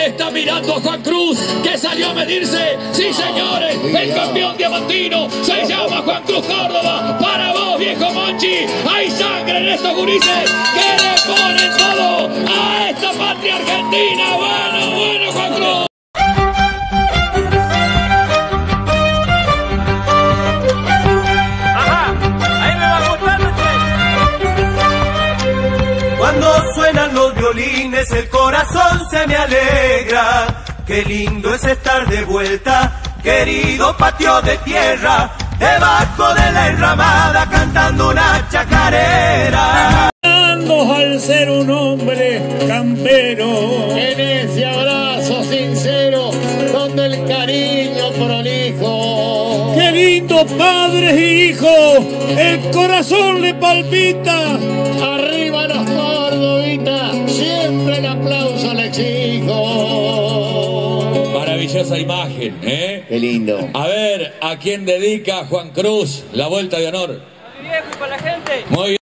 está mirando a Juan Cruz, que salió a medirse. Sí, señores, el campeón diamantino se llama Juan Cruz Córdoba. Para vos, viejo Monchi, hay sangre en estos gurises que le ponen todo a esta patria argentina. Bueno, Juan Cruz. Cuando suenan los violines el corazón se me alegra. Qué lindo es estar de vuelta, querido patio de tierra, debajo de la enramada cantando una chacarera. Al ser un hombre campero, en ese abrazo sincero, donde el cariño prolijo. qué lindo padres e hijos, el corazón le palpita. Arriba los cordovitas, siempre el aplauso le exijo. Maravillosa imagen, ¿eh? Qué lindo. A ver, ¿a quién dedica Juan Cruz la vuelta de honor? Viejo, para la gente. Muy bien.